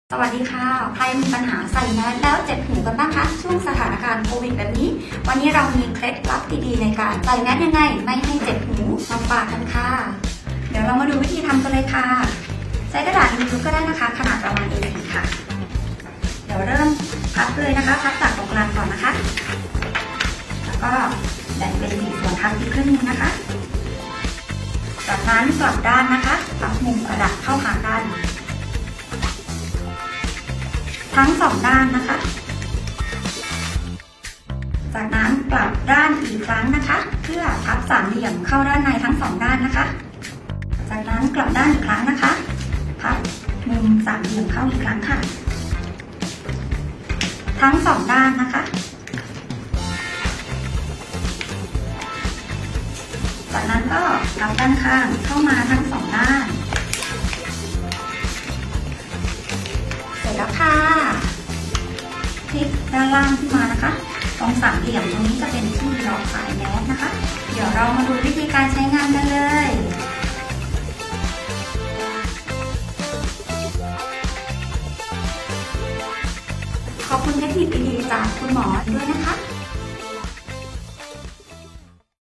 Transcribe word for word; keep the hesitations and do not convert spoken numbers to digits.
สวัสดีค่ะใครมีปัญหาใส่แมสแล้วเจ็บหูกันบ้างคะช่วงสถานการณ์โควิดแบบนี้วันนี้เรามีเคล็ดลับดีๆในการใส่แมสยังไงไม่ให้เจ็บหูมาฝากกันค่ะเดี๋ยวเรามาดูวิธีทำกันเลยค่ะใช้กระดาษรีวิวก็ได้นะคะขนาดประมาณ เอ สี่ ค่ะเดี๋ยวเริ่มพับเลยนะคะพับจากตรงกลางก่อนนะคะแล้วก็แบ่งเป็นสี่ส่วนทับอีกครึ่งนึงนะคะจากนั้นกลับด้านนะคะพับมุมกระดาษเข้าหากันทั้งสองด้านนะคะจากนั้นกลับด้านอีกครั้งนะคะเพื่อพับสามเหลี่ยมเข้าด้านในทั้งสองด้านนะคะจากนั้นกลับด้านอีกครั้งนะคะพับมุมสามเหลี่ยมเข้าอีกครั้งค่ะทั้งสองด้านนะคะจากนั้นก็กลับด้านข้างเข้ามาทั้งสองด้านเสร็จแล้วค่ะพลิกด้านล่างขึ้นมานะคะตรงสามเหลี่ยมตรงนี้จะเป็นที่ล็อกสายแมสนะคะเดี๋ยวเรามาดูวิธีการใช้งานกันเลยขอบคุณเทคนิคดีๆจากคุณหมอด้วยนะคะ